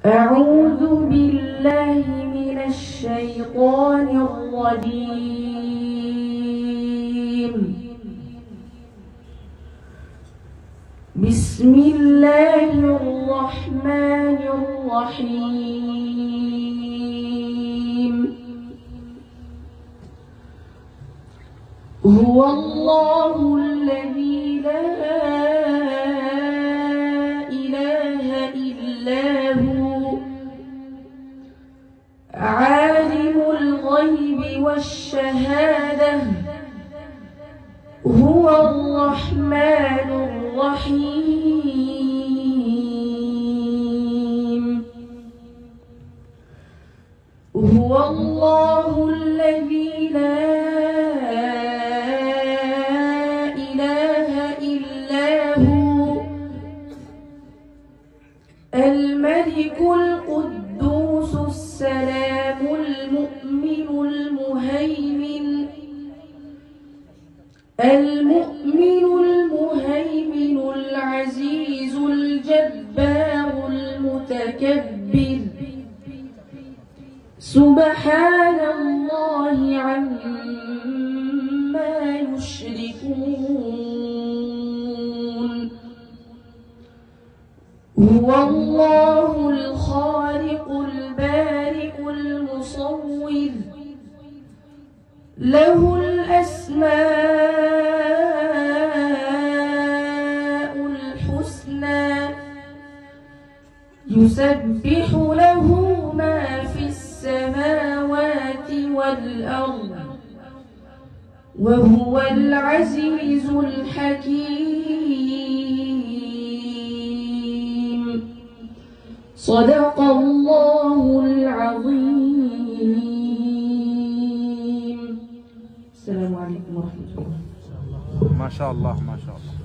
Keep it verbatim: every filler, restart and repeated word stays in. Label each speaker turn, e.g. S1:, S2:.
S1: أعوذ بالله من الشيطان الرجيم. بسم الله الرحمن الرحيم. هو الله الذي لا إله إلا هو عالم الغيب والشهادة هو الرحمن الرحيم. هو الله الذي لا إله إلا هو الملك القدوس السلام المؤمن المهيمن المؤمن المهيمن العزيز الجبار المتكبر سبحان الله عما يشركون. هو الله الخالق البارئ المصور له الأسماء الحسنى يسبح له ما في السماوات والأرض وهو العزيز الحكيم. صدق الله العظيم. السلام عليكم ورحمة الله.
S2: ما شاء الله ما شاء الله.